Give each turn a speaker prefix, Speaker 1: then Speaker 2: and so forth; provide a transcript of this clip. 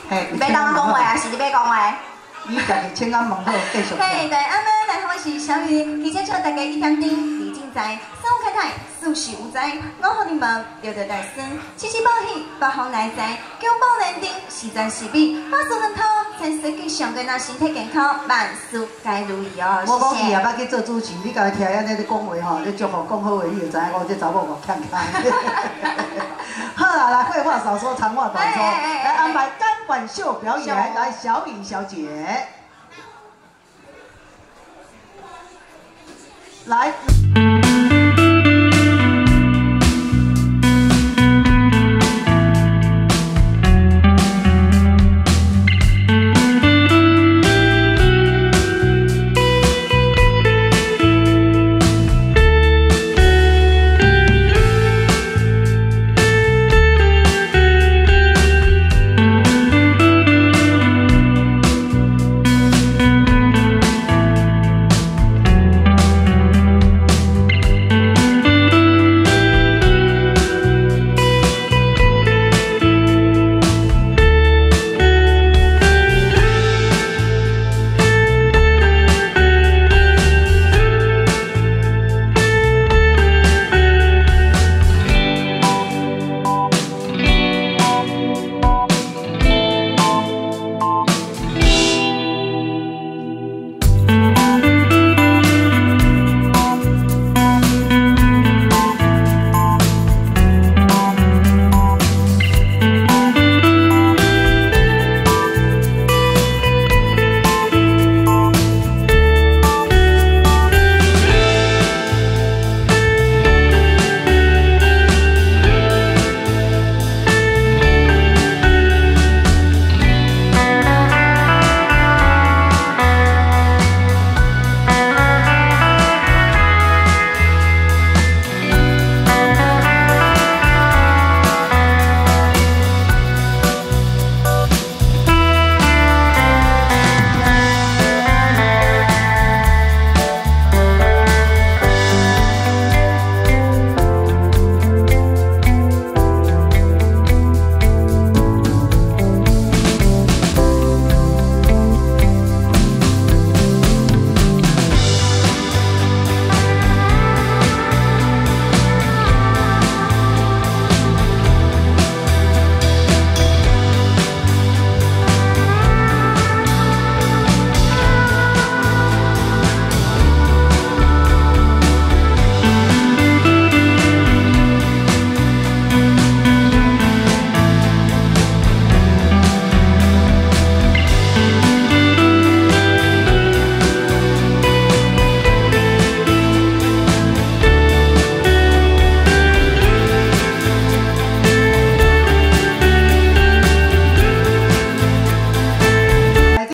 Speaker 1: 嘿，
Speaker 2: 你要当我讲话啊，是你要讲话？
Speaker 1: 你家己请安问好，继续。
Speaker 2: 嘿，对，阿妹来，我是小雨，提前祝大家一天丁，李进财，三五开泰，四喜无灾，我好你们留得大生，七七报喜，八方来财，九宝连丁，喜赚喜比，八数人头，才世界上个那身体健康，万事皆如意哦。
Speaker 1: 我讲伊也捌去做主持，你家己听安尼咧讲话吼，你祝福讲好话，你就知影我这查某无欠欠。好啦，来废话少说，长话短说，来安排钢管秀表演，来小李小姐，来。